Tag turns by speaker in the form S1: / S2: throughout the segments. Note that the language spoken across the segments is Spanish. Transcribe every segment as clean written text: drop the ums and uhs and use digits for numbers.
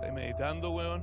S1: ¿Estás meditando, weón?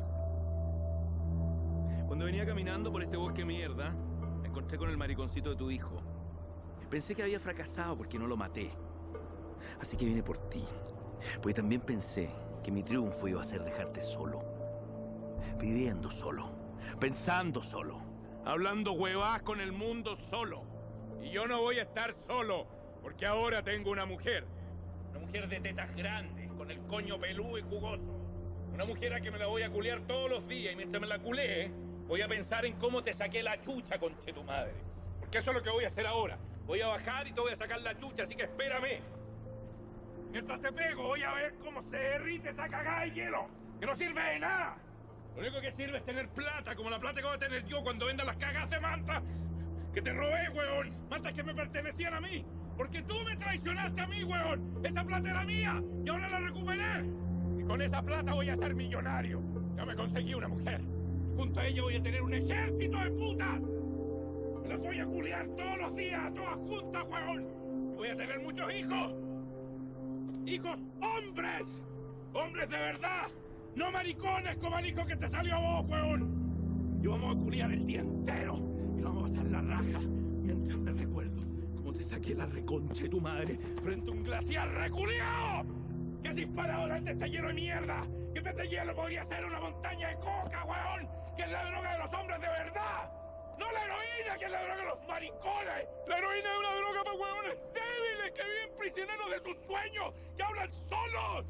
S2: Cuando venía caminando por este bosque mierda, me encontré con el mariconcito de tu hijo. Pensé que había fracasado porque no lo maté. Así que vine por ti. Porque también pensé que mi triunfo iba a ser dejarte solo. Viviendo solo. Pensando solo. Hablando huevás con el mundo solo. Y yo no voy a estar solo, porque ahora tengo una mujer. Una mujer de tetas grandes, con el coño peludo y jugoso. Una mujer a que me la voy a culear todos los días y mientras me la culee, voy a pensar en cómo te saqué la chucha, conche tu madre. Porque eso es lo que voy a hacer ahora. Voy a bajar y te voy a sacar la chucha, así que espérame. Mientras te pego, voy a ver cómo se derrite esa cagada de hielo. Que no sirve de nada. Lo único que sirve es tener plata, como la plata que voy a tener yo cuando venda las cagadas de manta que te robé, weón. Mantas que me pertenecían a mí. Porque tú me traicionaste a mí, weón. Esa plata era mía y ahora la recuperé. Y con esa plata voy a ser millonario. Ya me conseguí una mujer. Junto a ella voy a tener un ejército de putas. Me las voy a culiar todos los días, todas juntas, weón. Y voy a tener muchos hijos. ¡Hijos hombres! ¡Hombres de verdad! ¡No maricones como el hijo que te salió a vos, weón! Y vamos a culiar el día entero. Y vamos a pasar la raja mientras me recuerdo cómo te saqué la reconcha de tu madre frente a un glaciar reculiao. Que has disparado delante está lleno de mierda. Que en vez de hielo podría ser una montaña de coca, weón. Que es la droga de los hombres de verdad. No la heroína, que es la droga de los maricones. La heroína es una droga para huevones débiles que viven prisioneros de sus sueños, que hablan solos.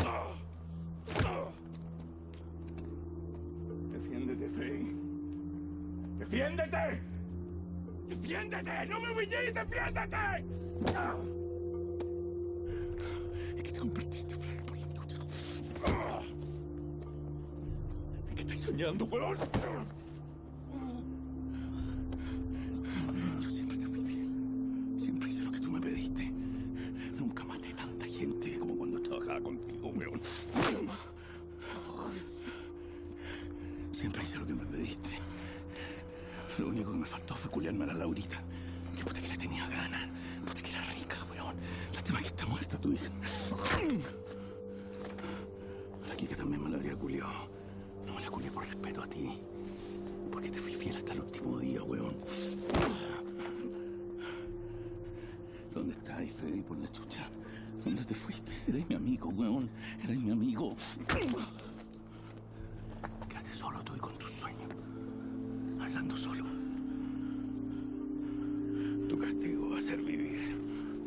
S2: Defiéndete, Freddy. ¡Defiéndete! ¡Defiéndete! ¡No me humilles! ¡Defiéndete! Es que te convertiste, Freddy, por la chucha. Es que estás soñando, huevón. Yo siempre te fui fiel. Siempre hice lo que tú me pediste. Nunca maté tanta gente como cuando trabajaba contigo, weón. Siempre hice lo que me pediste. Lo único que me faltó fue culiarme a la Laurita. Que puta que le tenía ganas. Puta que era rica, weón. Lástima que está muerta tu hija. A la Kika también me la habría culiado. No me la culié por respeto a ti. Porque te fui fiel hasta el último día, weón. ¿Dónde estás, Freddy, por la chucha? ¿Dónde te fuiste? Eres mi amigo, weón. Eres mi amigo. Quédate solo tú y con tus sueños. Hablando solo. Tu castigo va a ser vivir.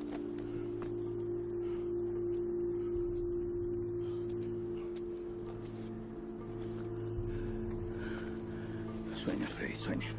S2: Sueña, Freddy, sueña.